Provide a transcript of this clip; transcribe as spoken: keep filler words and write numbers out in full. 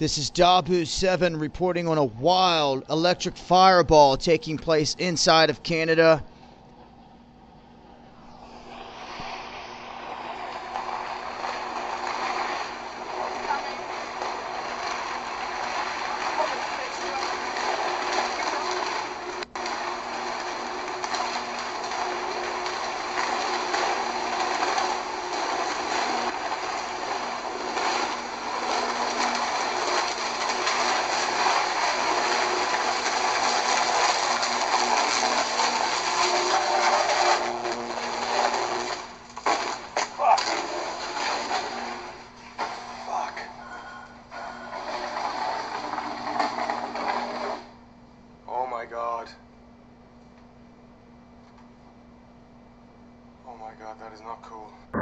This is Dabu seven reporting on a wild electric fireball taking place inside of Canada. God. Oh my God, that is not cool.